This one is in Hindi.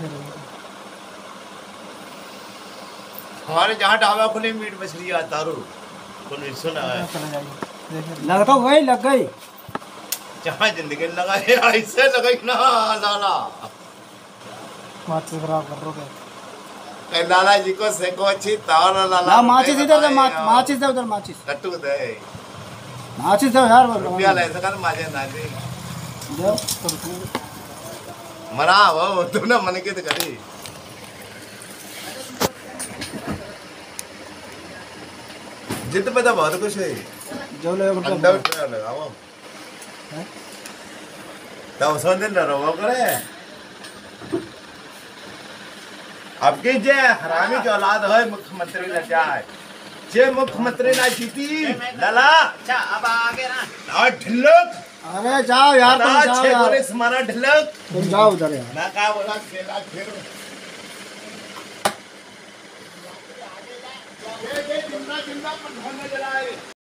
हमारे जहाँ ढाबा खुले मीट मछली आता रो तो सुना है लग तो गई, लग गई। जहाँ जिंदगी लगा है ऐसे लगा ना लाला। माचिस खराब कर रहे कह लाला जी को सेको अच्छी तार लाला। ना माचिस इधर दे, माचिस दे उधर, माचिस लट्टू दे माचिस दे यार। रुपया ले सकर माजे ना दे दे मना वो तूने मन के तो करी जित पे तो बहुत कुछ है जो ले अंडा उठा लगाओ तो उसमें दिन रहो करे अब के जे हरामी की औलाद है मुख्यमंत्री न जाए जे मुख्यमंत्री ना जीती लाला। अच्छा अब आगे ना ढिल्लक। अरे जाओ यार, तुम जाओ यार, हमारा ढिल्लक। तुम जाओ उधर यार। मैं कहा बोला खेला खेल जिंदा जिंदा पर ढोलने जलाए।